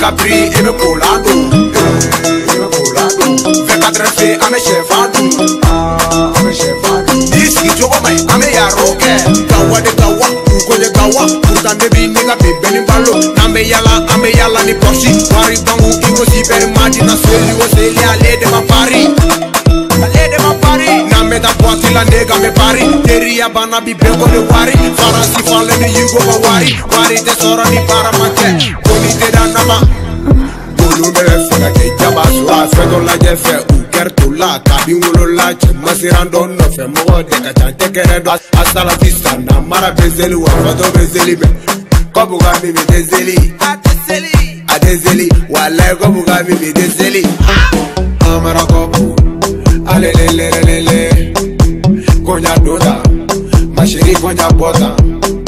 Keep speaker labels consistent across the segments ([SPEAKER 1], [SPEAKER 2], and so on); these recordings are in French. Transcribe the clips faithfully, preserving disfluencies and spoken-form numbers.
[SPEAKER 1] Capri et me colado, et me colado. vingt-quatre fait à mes chefs à mes chefs. Disque jogo mai à mes yaroke. Kawa de kawa, uko de kawa. Pourtant baby nigga be benin ballo. Nambe yala, ambe yala ni porsi. Wari bangu iko si per madina seli o seli ale de ma pari. Ale de ma pari. Nambe da boati la nega me pari. Teria bana bi bego de wari. Farasi fale ni yugo ba wari. Wari de sora ni para make. Boni te da nama. Bolu me fera ke jaba so a fedo la je fe u kerto la kabi ngolo la che masirando no fe mo de ka chante kere do hasta la vista na mara bezeli wa foto bezeli be kobu ga mi bezeli a bezeli a bezeli wallahi kobu ga mi bezeli amara kobu ale le le le le konya doda mashiri konya bota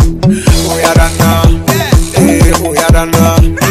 [SPEAKER 1] oyadana eh oyadana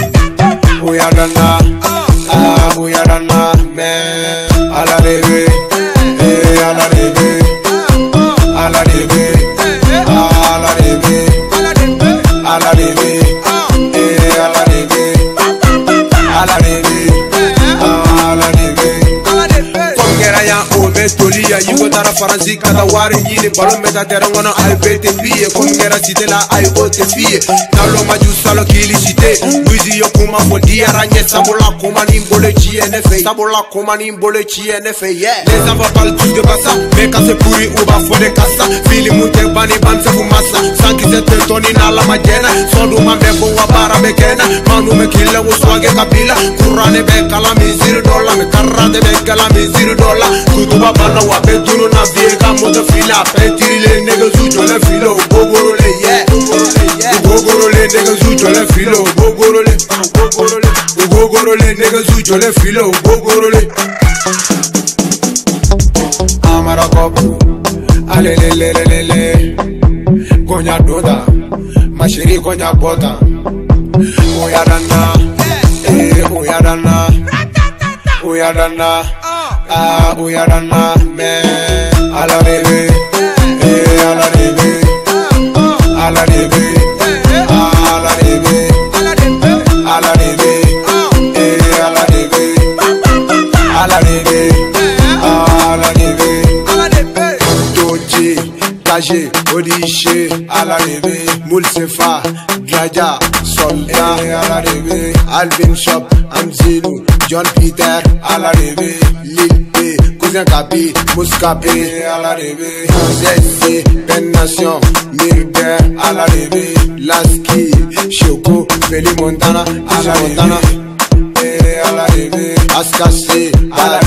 [SPEAKER 1] oyadana ah oyadana me ala rebe eh ala rebe ala rebe ala rebe ala rebe eh ala rebe ala rebe ala rebe kongera ya obe tolia yugo tara faransi kada wari yini balon meta terra ngono ay bete fie kongera sitela ay ote fie nalo maju salo kili site wizi yo kuma fodi aranye sabola kuma ni mbole chi N F sabola kuma ni mbole chi N F yeah les enfants parlent tous de bassa mais quand c'est pourri ou ba fode kassa fili mute bani ban se fumasa sanki se toni na la majena sodu mambe ko wabara bekena manu me kille wo swage kabila kurane be kala mizir dola me karade be kala mizir dola kutuba bana wa betunu na vie ka moto fila petiri le nega zucho le filo gogoro le yeah gogoro le nega zucho le filo gogoro le gogoro le gogoro le nega zucho le filo gogoro le amara kopu ale le le le le konya doda mashiri konya bota oyadana eh oyadana oyadana ah oyadana me ala rebe eh ala rebe ala rebe ala rebe ala rebe eh ala rebe ala rebe ala rebe doji kaje odishe ala rebe mulsefa Draja soldat ala rebe Alvin Shop Amzilu John Peter ala rebe Lil P Cousin Kapi Mouskapi ala rebe Zessi Ben Nation Mirder ala rebe Laski Shoko Feli Montana ala Montana ala rebe Askasi ala